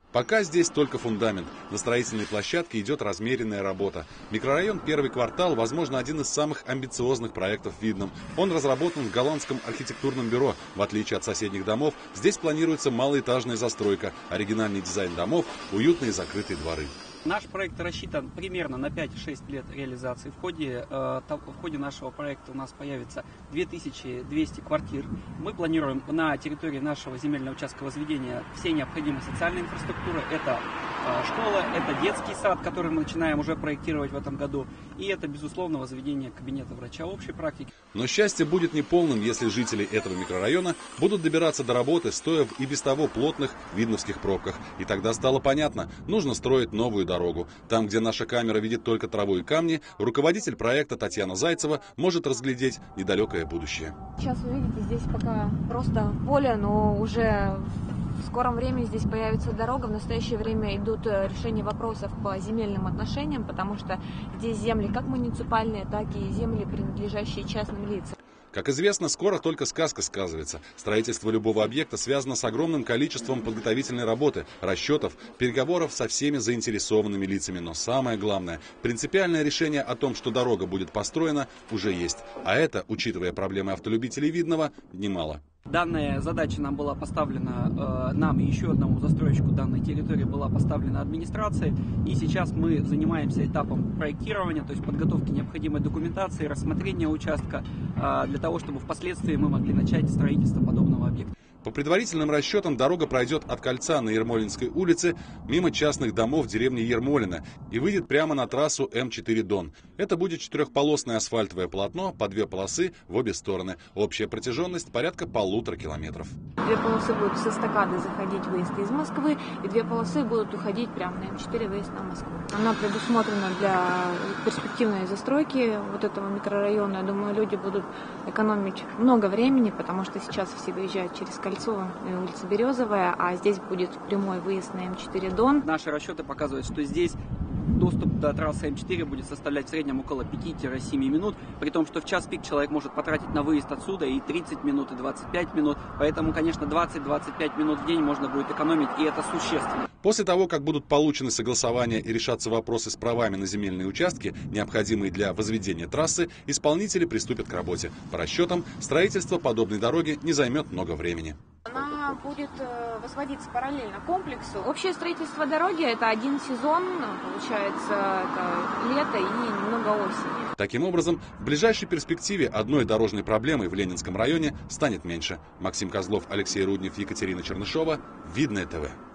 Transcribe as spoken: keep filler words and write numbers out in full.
Пока здесь только фундамент. На строительной площадке идет размеренная работа. Микрорайон «Первый квартал», возможно, один из самых амбициозных проектов в Видном. Он разработан в голландском архитектурном бюро. В отличие от соседних домов, здесь планируется малоэтажная застройка, оригинальный дизайн домов, уютные закрытые дворы. Наш проект рассчитан примерно на пять-шесть лет реализации. В ходе, э, в ходе нашего проекта у нас появится две тысячи двести квартир. Мы планируем на территории нашего земельного участка возведения все необходимые социальные инфраструктуры. Это э, школа, это детский сад, который мы начинаем уже проектировать в этом году. И это, безусловно, возведение кабинета врача общей практики. Но счастье будет неполным, если жители этого микрорайона будут добираться до работы, стоя в и без того плотных видновских пробках. И тогда стало понятно, нужно строить новую дорогу. Там, где наша камера видит только траву и камни, руководитель проекта Татьяна Зайцева может разглядеть недалекое будущее. Сейчас вы видите, здесь пока просто поле, но уже в скором времени здесь появится дорога. В настоящее время идут решения вопросов по земельным отношениям, потому что здесь земли как муниципальные, так и земли, принадлежащие частным лицам. Как известно, скоро только сказка сказывается. Строительство любого объекта связано с огромным количеством подготовительной работы, расчетов, переговоров со всеми заинтересованными лицами. Но самое главное, принципиальное решение о том, что дорога будет построена, уже есть. А это, учитывая проблемы автолюбителей Видного, немало. Данная задача нам была поставлена, э, нам и еще одному застройщику данной территории была поставлена администрацией. И сейчас мы занимаемся этапом проектирования, то есть подготовки необходимой документации, рассмотрения участка, э, для того, чтобы впоследствии мы могли начать строительство подобного объекта. По предварительным расчетам, дорога пройдет от кольца на Ермолинской улице мимо частных домов деревни Ермолино и выйдет прямо на трассу М четыре Дон. Это будет четырехполосное асфальтовое полотно по две полосы в обе стороны. Общая протяженность порядка полутора километров. Две полосы будут с эстакады заходить выезд из Москвы, и две полосы будут уходить прямо на М четыре выезд на Москву. Она предусмотрена для перспективной застройки вот этого микрорайона. Я думаю, люди будут экономить много времени, потому что сейчас все выезжают через Кольцо и улица Березовая, а здесь будет прямой выезд на М четыре Дон. Наши расчеты показывают, что здесь доступ до трассы М четыре будет составлять в среднем около пяти-семи минут, при том, что в час пик человек может потратить на выезд отсюда и тридцать минут, и двадцать пять минут. Поэтому, конечно, двадцать-двадцать пять минут в день можно будет экономить, и это существенно. После того, как будут получены согласования и решатся вопросы с правами на земельные участки, необходимые для возведения трассы, исполнители приступят к работе. По расчетам, строительство подобной дороги не займет много времени. Она будет возводиться параллельно комплексу. Общее строительство дороги – это один сезон, получается, это лето и немного осени. Таким образом, в ближайшей перспективе одной дорожной проблемой в Ленинском районе станет меньше. Максим Козлов, Алексей Руднев, Екатерина Чернышова. Видное ТВ.